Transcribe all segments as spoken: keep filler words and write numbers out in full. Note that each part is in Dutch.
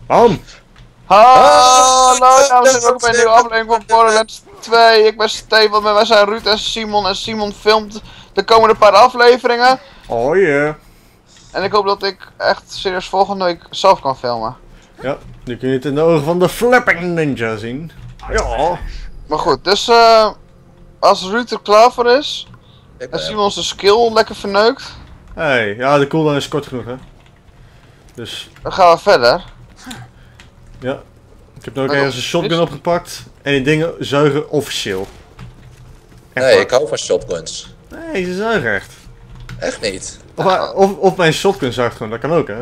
Bam! Hallo, dames en welkom bij een nieuwe aflevering van Borderlands twee. Ik ben Steven en wij zijn Ruud en Simon. En Simon filmt de komende paar afleveringen. Oh yeah. En ik hoop dat ik echt serieus volgende week zelf kan filmen. Ja, nu kun je het in de ogen van de Flapping Ninja zien. Ja. Maar goed, dus uh, als Ruud er klaar voor is en Simon zijn skill lekker verneukt. Hey, ja, de cooldown is kort genoeg, hè. Dus. Dan gaan we verder. Ja. Ik heb nu ook ergens een shotgun opgepakt. En die dingen zuigen officieel. Echt nee, waar. Ik hou van shotguns. Nee, ze zuigen echt. Echt niet. Of, of, of mijn shotgun zuigt gewoon, dat kan ook, hè.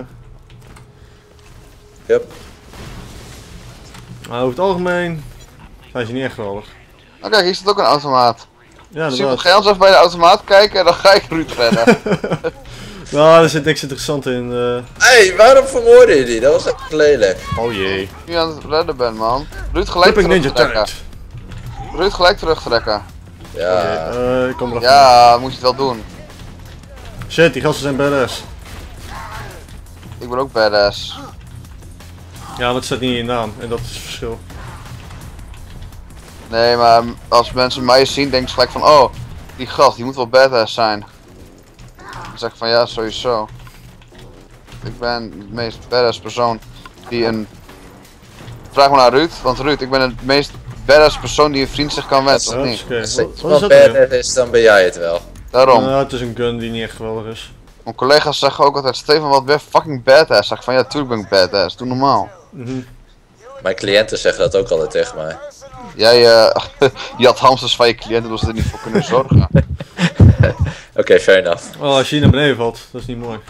Yep. Maar over het algemeen zijn ze niet echt geweldig. Nou kijk, hier staat ook een automaat. Ja, Simon, ga je ons even bij de automaat kijken en dan ga ik Ruud redden. Nou, er zit niks interessant in. Hé, uh... hey, waarom vermoorde je die? Dat was echt lelijk. Oh jee. Nu aan het redden ben, man. Ruud gelijk terugtrekken. Ruud gelijk terugtrekken. Ja. Okay, uh, ik kom er ja, moet je het wel doen. Shit, die gasten zijn badass. Ik ben ook badass. Ja, dat staat niet in je naam en dat is het verschil. Nee, maar als mensen mij zien, denken ze gelijk van, oh, die gast, die moet wel badass zijn. Dan zeg ik van, ja, sowieso. Ik ben de meest badass persoon die een... Vraag maar naar Ruud, want Ruud, ik ben het meest badass persoon die een vriend zich kan wensen, of niet? Okay. Als het wat badass is, dan ben jij het wel. Daarom. Nou, het is een gun die niet echt geweldig is. Mijn collega's zeggen ook altijd, Steven, wat ben je fucking badass? Zeg ik van, ja, tuurlijk ben ik badass, doe normaal. Mm-hmm. Mijn cliënten zeggen dat ook altijd tegen mij. Jij, uh, je had hamsters van je cliënten, dus ze er niet voor kunnen zorgen. Oké, okay, fair enough. Oh, als je hier naar beneden valt, dat is niet mooi.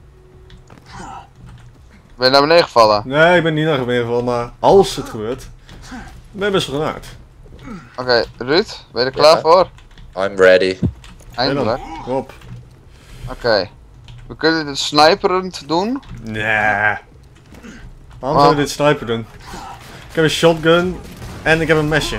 Ben je naar beneden gevallen? Nee, ik ben niet naar beneden gevallen, maar als het gebeurt, ben je best wel genaard. Oké, okay, Ruud, ben je er klaar ja. voor? I'm ready. Eindelijk. Kom op. Oké. Okay. We kunnen dit sniperend doen. Nee. Waarom zou je dit sniper doen? Ik heb een shotgun en ik heb een mesje.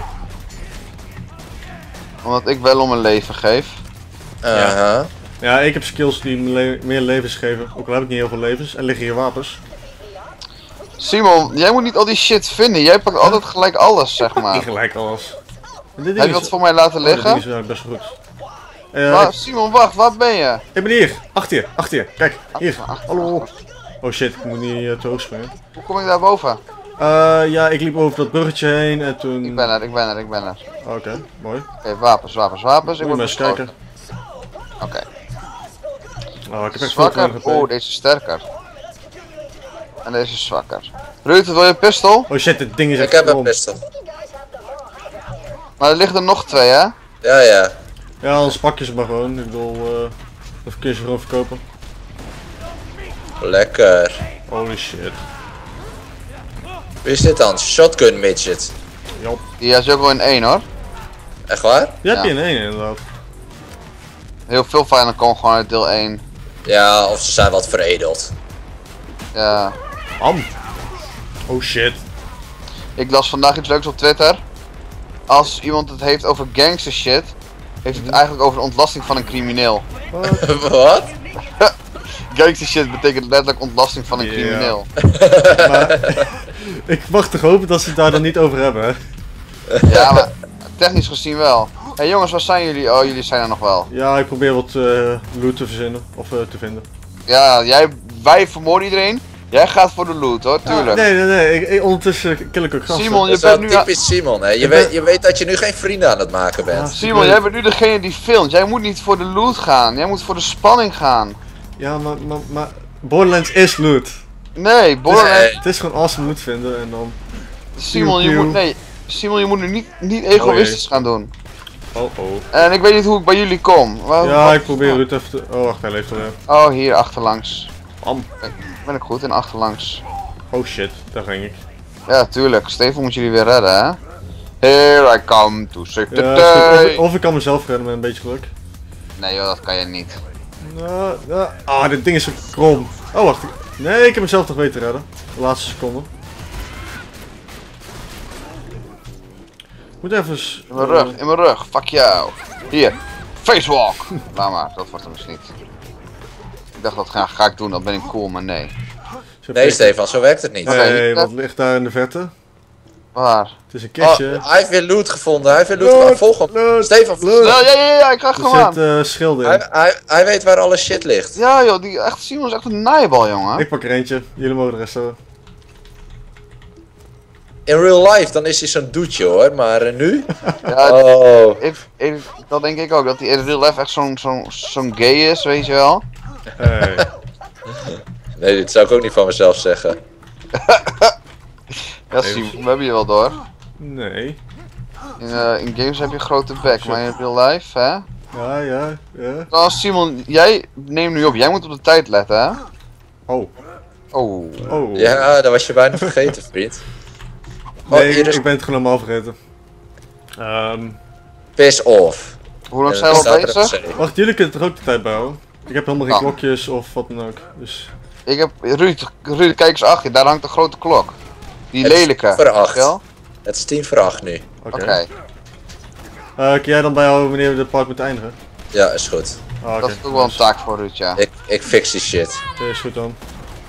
Omdat ik wel om mijn leven geef. Uh -huh. Ja. Ja, ik heb skills die me le meer levens geven. Ook al heb ik niet heel veel levens en liggen hier wapens. Simon, jij moet niet al die shit vinden. Jij pakt huh? altijd gelijk alles, zeg maar. Niet gelijk alles. Heb je dat voor mij laten liggen? Oh, dit is best wel goed. Uh, maar, ik... Simon, wacht, waar ben je? Ik ben hier, achter je, achter je. Kijk, hier. Achter, achter, hallo. achter. Oh shit, ik moet niet uh, te hoog springen. Hoe kom ik daar boven? Uh, ja, ik liep over dat bruggetje heen en toen... Ik ben er, ik ben er, ik ben er. Oké, okay, mooi. Oké, okay, wapens, wapens, wapens. Ik moet eens kijken. Oké. Okay. Oh, ik heb echt zwakker. Oeh, deze is sterker. En deze is zwakker. Ruud, wil je een pistool? Oh shit, dit ding is echt Ik heb krom. een pistool. Maar er liggen er nog twee, hè? Ja, ja. Ja, anders pak je ze maar gewoon. Ik bedoel, uh, of kun je ze gewoon verkopen. Lekker. Holy shit. Wie is dit dan? Shotgun midget. Jop. Die is ook wel in één, hoor. Echt waar? Die heb ja. je in één inderdaad. Heel veel vijanden komen gewoon uit deel één. Ja, of ze zijn wat veredeld. Ja. Am. Oh shit. Ik las vandaag iets leuks op Twitter. Als iemand het heeft over gangster shit, heeft het eigenlijk over de ontlasting van een crimineel. Wat? Gangster shit betekent letterlijk ontlasting van een yeah. crimineel. Maar, ik mag toch hopen dat ze het daar dan niet over hebben, hè? Ja, maar technisch gezien wel. Hé hey, jongens, waar zijn jullie? Oh, jullie zijn er nog wel. Ja, ik probeer wat uh, loot te verzinnen, of uh, te vinden. Ja, jij, wij vermoorden iedereen. Jij gaat voor de loot, hoor, tuurlijk. Ah, nee, nee, nee, ik, ik, ondertussen kill ik ook gasten. Simon, je dat bent nu typisch Simon, hè? Je, ben... weet, je weet dat je nu geen vrienden aan het maken bent. Ja, Simon, jij bent nu degene die filmt. Jij moet niet voor de loot gaan. Jij moet voor de spanning gaan. Ja, maar, maar, maar Borderlands is loot. Nee, Borderlands... Nee. Het is gewoon awesome loot vinden en dan... Simon, je moet... Nee, Simon, je moet nu niet, niet egoïstisch oh, gaan doen. Oh, oh. En ik weet niet hoe ik bij jullie kom. Waar, ja, wat, ik probeer Ruud even te... Oh, wacht, hij leeft alweer. Oh, hier, achterlangs. Am. Ben ik goed in achterlangs. Oh shit, daar ging ik. Ja, tuurlijk. Steven moet jullie weer redden, hè? Here I come to save the ja, day. Of, of ik kan mezelf redden met een beetje geluk. Nee joh, dat kan je niet. Nou, nou, ah, dit ding is zo krom. Oh, wacht. Nee, ik heb mezelf toch weten redden. De laatste seconde. Ik moet even... In mijn uh... rug, in mijn rug. Fuck jou. Hier. Facewalk. Laat maar, dat wordt hem dus niet. Ik dacht dat ga, ga ik doen, dan ben ik cool, maar nee. Nee, Stefan, zo werkt het niet. Oké, Nee, hier- wat ligt daar in de verte? Waar? Het is een Oh, kistje. hij heeft weer loot gevonden. Hij heeft weer loot Loot, gevonden. Volg hem. loot, Stefan, loot. Ja, ja, ja, ja, ik ga Er gewoon aan. zit eh schilden in. hij, hij, hij weet waar alle shit ligt. Ja joh, die, echt, Simon is echt een naaibal, jongen. Ik pak er eentje. Jullie mogen de rest hebben. In real life, dan is hij zo'n doetje hoor. Maar eh, nu? Ja, Oh. ik, ik, dat denk ik ook, dat hij in real life echt zo'n zo'n zo'n gay is, weet je wel. Hey. Nee, dit zou ik ook niet van mezelf zeggen. Ja, Simon, we hebben je wel door. Nee. In, eh, in games heb je een grote bek, maar in real life, hè? Ja, ja, ja. Nou, Simon, jij neemt nu op, jij moet op de tijd letten, hè? Oh. Oh. Oh. Ja, dat was je bijna vergeten, vriend. Oh, Nee, hier is ik ben het gewoon allemaal vergeten. Ehm piss off. Hoe lang En zijn dan we al staat er bezig? een C. wacht, jullie kunnen er ook de tijd bijhouden. Ik heb helemaal geen Ah. klokjes of wat dan ook. Dus. Ik heb, Ruud, Ruud, kijk eens achter je, daar hangt een grote klok. Die Het is lelijke. voor acht. weet je wel? Het is tien voor acht nu. Oké. Oké, Eh, kun jij dan bijhouden wanneer we de park moeten eindigen? Ja, is goed. Ah, oké. dat is ook wel een taak voor Ruud, ja. Ik, ik fix die shit. Oké, is goed dan.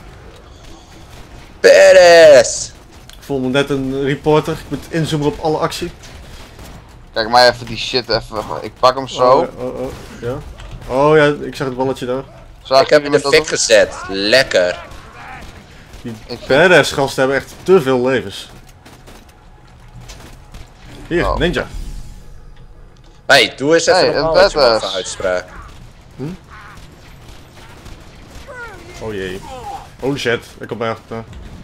Badass! Ik voel me net een reporter. Ik moet inzoomen op alle actie. Kijk maar even die shit even, ik pak hem zo. Oh, ja, oh, oh, ja. Oh ja, ik zag het balletje daar. Zag Ik heb in de iemand dat fik gezet. Lekker. Die Ik vind- badass gasten hebben echt te veel levens. Hier, Oh. ninja. Hey, doe eens even Hey, een een normaal met je badass. maffe uitspraak. Oh jee. Holy shit, ik kom bij achter.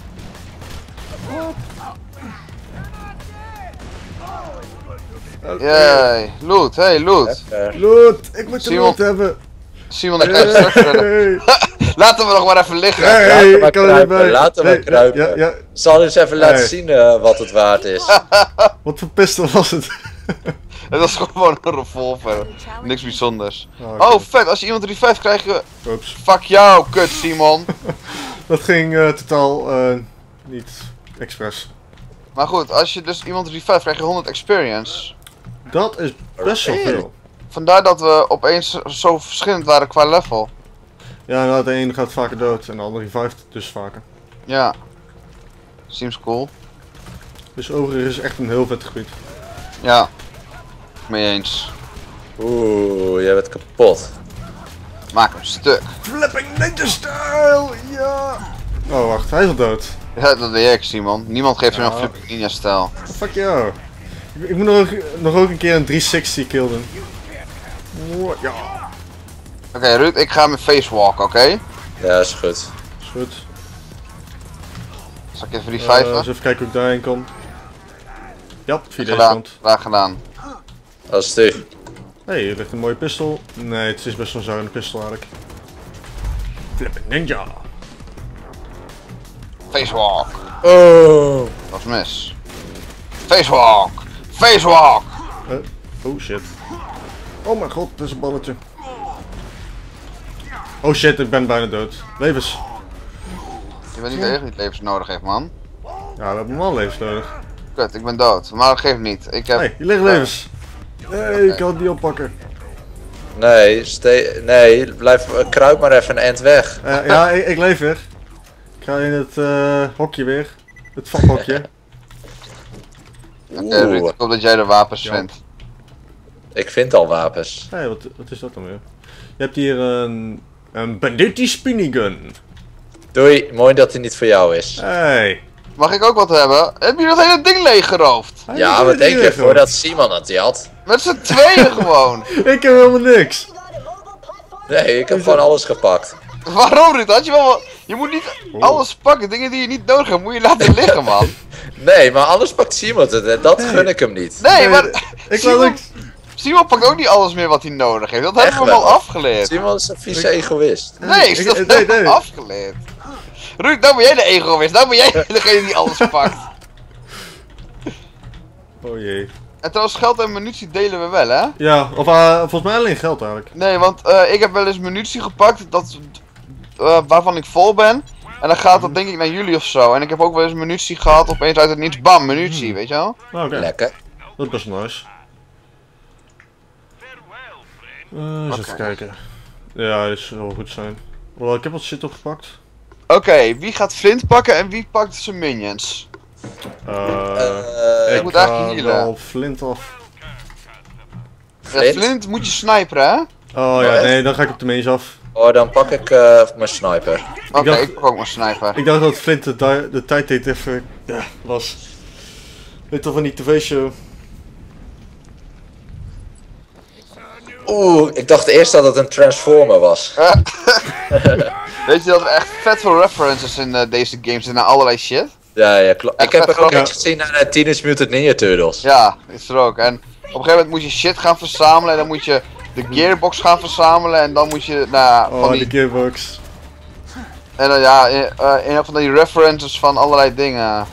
Yay, loot, hey loot. Lekker. Loot, ik moet de Simon. loot hebben. Simon, ik ga je straks verder. Hey, Laten we nog maar even liggen. hey, Laten we ik maar kan er niet kruipen, bij. laten we Nee, kruipen. Ja, ja, Zal eens even laten Hey. zien eh, wat het waard is. wat voor pistool was het? Het was gewoon een revolver. Niks bijzonders. Oh, oké. Oh, vet, als je iemand revive krijg je... Oeps. Fuck jou, kut Simon. Dat ging eh, totaal eh, niet expres. Maar goed, als je dus iemand revive krijg je honderd experience. Dat is best wel Oké. veel. Vandaar dat we opeens zo verschillend waren qua level. Ja, nou, de een gaat vaker dood en de ander revived dus vaker. Ja. Seems cool. Dus overigens is echt een heel vet gebied. Ja. Mee eens. Oeh, jij bent kapot. Maak hem stuk. Flipping ninja style, ja! Oh wacht, hij is al dood. Ja, dat deed ik Simon. Niemand geeft je Ja. nog flipping ninja stijl. Fuck jou. Ik, ik moet nog, nog ook een keer een driehonderdzestig kill doen. Wow, ja, Oké Ruud, ik ga mijn face walk, oké? Ja, is goed. is goed. Zal ik even Eh, reviven? eens even kijken hoe ik daarheen kom. Ja, via deze gedaan, kant. graag gedaan. Als het u. Hé, hey, hier ligt een mooie pistool. Nee, het is best wel een zuinige pistool eigenlijk. Flipping ninja. Face walk. Oh. Dat is mis. Face walk. Face walk. Eh, oh shit. Oh mijn god, het is een balletje. Oh shit, ik ben bijna dood. Levens. Je bent niet de enige die levens nodig heeft, man. Ja, we hebben allemaal levens nodig. Kut, ik ben dood. Maar dat geeft niet. Ik heb... Hé, hey, hier liggen levens. Nee, ik kan het niet oppakken. Nee, ste nee, blijf, eh, kruip maar even een end weg. Eh, ja, ik, ik leef weer. Ik ga in het eh, hokje weer. Het vakhokje. Oké Ruud, ik hoop dat jij de wapens Ja. vindt. Ik vind al wapens. Hé, hey, wat, wat is dat dan weer? Je hebt hier een, een Banditti Spinning Doei, mooi dat hij niet voor jou is. Hey. Mag ik ook wat hebben? Heb je dat hele ding leeggeroofd? Hij Ja, heeft wat het denk je hier voordat Simon het die had? Met z'n tweeën gewoon. gewoon. Ik heb helemaal niks. Nee, ik heb gewoon alles gepakt. Waarom Ruud? Had je wel... Je moet niet alles pakken. Dingen die je niet nodig hebt, moet je laten liggen, man. Nee, maar anders pakt Simon het en dat gun ik hem niet. Nee, Nee, maar... ik laat Simon, niks. Simon pakt ook niet alles meer wat hij nodig heeft. Dat hebben Echt we hem al wel. afgeleerd. Simon is een vieze egoïst. Nee, Ik- ik, dat nee, hebben we nee. hem afgeleerd. Ruud, nou ben jij de egoïst. Nou ben jij degene die alles pakt. Oh jee. En trouwens, geld en munitie delen we wel, hè? Ja, of uh, volgens mij alleen geld eigenlijk. Nee, want eh, ik heb wel eens munitie gepakt dat, eh, waarvan ik vol ben. En dan gaat dat denk ik naar jullie of zo. En ik heb ook wel eens munitie gehad, opeens uit het niets, bam, munitie, weet je wel? Nou, oké. Lekker. Dat is best wel nice. Uh, eens even Oké. kijken. Ja, dit zal wel goed zijn. Wel, ik heb wat shit opgepakt. Oké, wie gaat Flint pakken en wie pakt zijn minions? Uh, Uh, ik ik moet eigenlijk ga healen. wel Flint af. Flint? Ja, Flint moet je sniperen, hè? Oh ja, nee, dan ga ik op de mains af. Oh, dan pak ik uh, mijn sniper. Oké, dacht- ik pak ook mijn sniper. Ik dacht dat Flint de, di- de tijd deed even ja, was. Weet toch van die tv-show? Oeh, ik dacht eerst dat het een Transformer was. Weet je dat er echt vet veel references in uh, deze games zijn naar allerlei shit? Ja, ja, klopt. Echt Ik heb vet er ook grappig. eens gezien naar uh, Teenage Mutant Ninja Turtles. Ja, is er ook. En op een gegeven moment moet je shit gaan verzamelen en dan moet je de gearbox gaan verzamelen en dan moet je, nou ja, Oh, van die die... gearbox. En dan ja, uh, een van die references van allerlei dingen.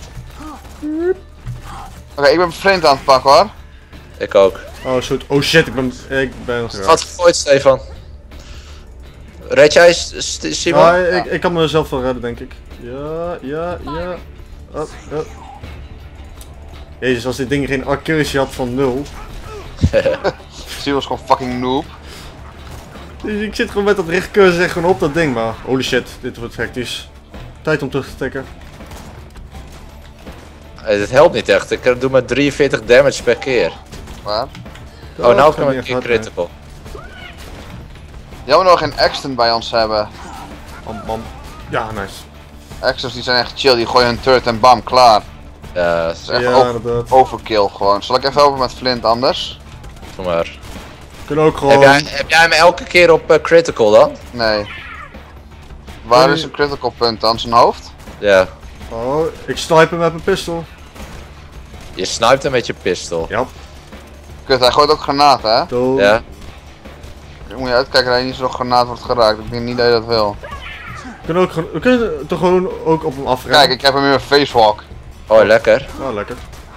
Oké, ik ben Flint aan het pakken hoor. Ik ook. Oh, soort. Oh shit, ik ben. Ik ben geraakt. Wat gegooid, Stefan? Red jij, S- S- Simon? Ah, ik, ik kan mezelf wel redden, denk ik. Ja, ja, ja. Oh, oh. Jezus, als dit ding geen accuracy had van nul. Simon is gewoon fucking noob. Dus ik zit gewoon met dat rechtcursor echt gewoon op dat ding, maar holy shit, dit wordt hectisch. Tijd om terug te trekken. Hey, dit helpt niet echt. Ik doe maar drieënveertig damage per keer. Waar? Oh, nou kan kan niet ik echt een hard, critical. Jammer dat we geen Axton bij ons hebben. nee. Bam, bam. Ja, nice. Axtons die zijn echt chill, die gooien hun turret en bam, klaar. Ja, Dat is echt Ja, over- inderdaad. overkill gewoon. Zal ik even helpen met Flint anders? doe maar. We kunnen ook Heb gewoon. jij, heb jij hem elke keer op uh, critical dan? Nee. Waar Nee. is een critical punt aan zijn hoofd? Ja. Oh, ik snipe hem met mijn pistool. Je snipet hem met je pistool. Ja, Kut, hij gooit ook granaten hè? dood. Ja. Dan moet je uitkijken dat hij niet zo'n granaat wordt geraakt. Ik denk niet dat je dat wil. We kunnen, ook, gewoon- we kunnen toch gewoon ook op hem afrennen. Kijk, ik heb hem in mijn facewalk. Oh, lekker. Oh, lekker.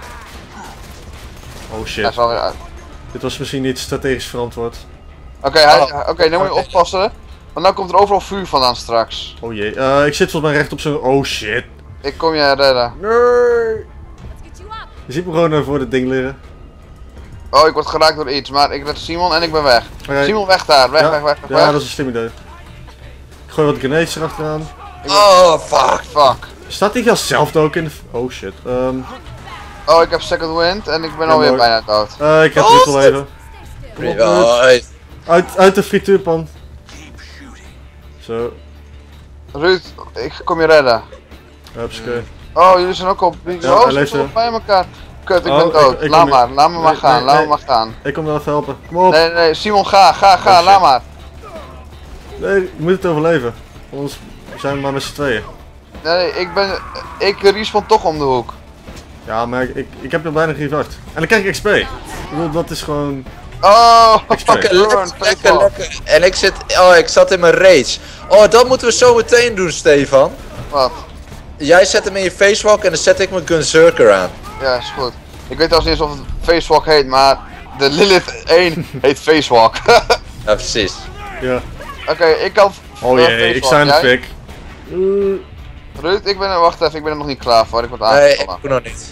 Oh Hij shit. is alweer uit. Dit was misschien niet strategisch verantwoord. Oké, hij- Oh. oké, dan moet je Oké. oppassen. Want dan komt er overal vuur vandaan straks. Oh jee. Eh, ik zit volgens mij recht op zijn. Oh shit. Ik kom je redden. Nee. Let's get you up. Je ziet me gewoon uh, voor het ding liggen. Oh, ik word geraakt door iets, maar ik red Simon en ik ben weg. Oké. Simon, weg daar. Weg, ja, weg, weg, weg. ja, weg. dat is een slim idee. Ik gooi wat grenades erachteraan. Oh, fuck. Fuck. Staat die gast zelf ook in de... Oh shit. Ehm Oh, ik heb second wind en ik ben Ja, alweer mooi. bijna dood. eh, ik heb Oh, dit al even. Kom op, Oh, Ruud. hey. Uit, uit de frituurpan. Zo. Ruud, ik kom je redden. Hupsakee. Oh, jullie zijn ook op. Ja, oh, hij ze leeft zijn er. nog bij elkaar. Kut, ik Oh, ben dood. ik- ik laat kom maar, niet. laat me maar Nee, gaan, nee, laat nee. me maar gaan. Ik kom er even helpen. Kom op. Nee, nee, Simon, ga, ga, ga, Oh, shit. laat maar. Nee, je moet het overleven. Anders zijn we maar met z'n tweeën. Nee, ik ben. Ik respawn toch om de hoek. Ja, maar ik, ik, ik heb er bijna revived. En dan krijg ik X P. Ik bedoel, dat is gewoon... Oh, Lekker, burn, lekker, lekker, facepalm. lekker. En ik zit, oh, ik zat in mijn rage. Oh, dat moeten we zo meteen doen, Stefan. Wat? Jij zet hem in je facewalk en dan zet ik mijn Gunzerker aan. Ja, is goed. Ik weet trouwens niet eens of het Facewalk heet, maar de Lilith één heet Facewalk. Ja, precies. Ja. Oké, ik kan. Oh eh, jee, ik Facewalk. sta in de Jij? fik. Uh, Ruud, ik ben er. Wacht even, ik ben er nog niet klaar voor. Ik word Nee, ik aangevallen. doe nog niet.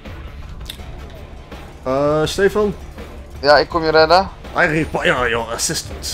uh, Stefan? Ja, ik kom je redden. I require your assistance.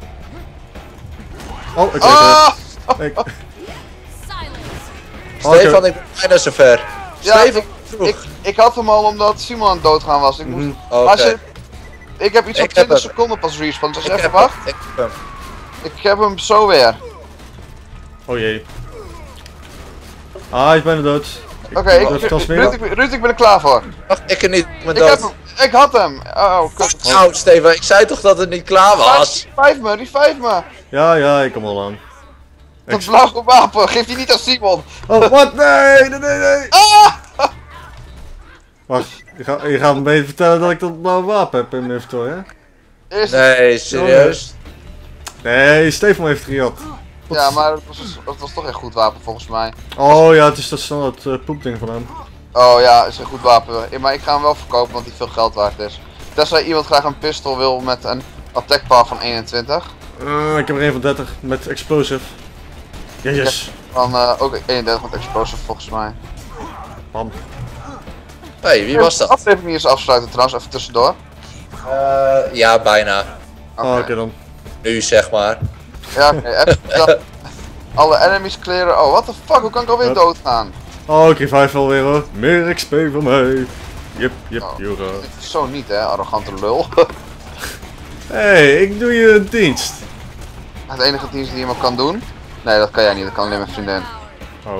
Oh, oké. Ah! oké. Ik- Silence. Stefan, ik ben bijna zover. Ja, Stefan, ik, vroeg. ik, ik had hem al omdat Simon aan het doodgaan was. Ik, moest, Mhm. Oké. maar ze, ik heb iets Ik op heb twintig hem. seconden pas respawn, dus Ik even heb wacht. hem, ik heb hem. Ik heb hem zo weer. Oh jee. Ah, ik ben er dood. Oké, ik ik, doe het kans meer. Ruud, ik, Ruud, ik ben er klaar voor. Wacht, ik er niet. Ik ben Ik heb dood. hem. Ik had hem. Oh, kut. Nou, Stefan, ik zei toch dat het niet klaar was? Revive me, revive me. Ja, ja, ik kom al aan. Dat blauwe wapen, geef die niet aan Simon. Oh, wat? Nee, nee, nee, nee. Ah! Wacht, je, ga, je gaat me beter vertellen dat ik dat blauwe wapen heb in mijn inventory, hè? Eerst, Nee, serieus? Nee, Stefan heeft het gejat. ja, maar het was, het was toch een goed wapen volgens mij. Oh ja, het is dat standaard uh, poepding van hem. Oh ja, is een goed wapen. Ja, maar ik ga hem wel verkopen, want die veel geld waard is. Tenzij iemand graag een pistool wil met een attack power van eenentwintig. Uh, ik heb er een van dertig met explosive. Jezus. Dan uh, ook eenendertig met explosive volgens mij. Bam. Hé, hey, wie was De dat? aflevering is afsluiten trouwens, even tussendoor. Eh, ja, bijna. Oké. Oh, oké dan. Nu zeg maar. Ja, oké. even- ja. Alle enemies clearen. Oh, what the fuck, hoe kan ik alweer Hup. doodgaan? Oh, ik revive alweer hoor. Meer X P voor mij. Jip, jip, Oh. jura. Dit is zo niet hè, arrogante lul. Hé, hey, ik doe je een dienst. Het enige dienst die iemand kan doen? Nee, dat kan jij niet, dat kan alleen mijn vriendin. Oh.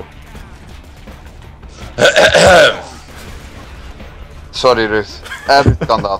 Sorry Ruud. En Ruud kan dat.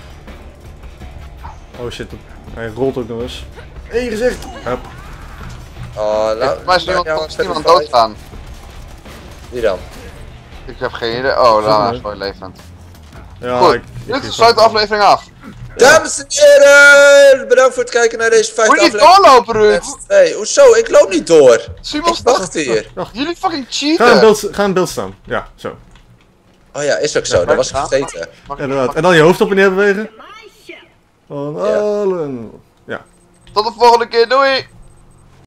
Oh shit, hij rolt ook nog eens. Eén gezicht. Hup. Oh, nou, Maar is nou, niemand, ja, is niemand vijf. doodgaan? Wie dan? Ik heb geen idee. Oh, Lana nee. is mooi levend. Ja, Goed, ik, ik Ruud, sluit de aflevering af. Dames en heren, bedankt voor het kijken naar deze vijfde Moet je niet aflevering. doorlopen Ruud! Hey, hoezo? Ik loop niet door. Simon, Ik wacht hier. jullie fucking Ga in cheaten! beeld, ga in beeld staan. Ja, zo. Oh ja, is ook zo. Dat was ik vergeten. Mag ik- Inderdaad. En dan je hoofd op en neer bewegen. Van Ja. allen. Ja. Tot de volgende keer, doei!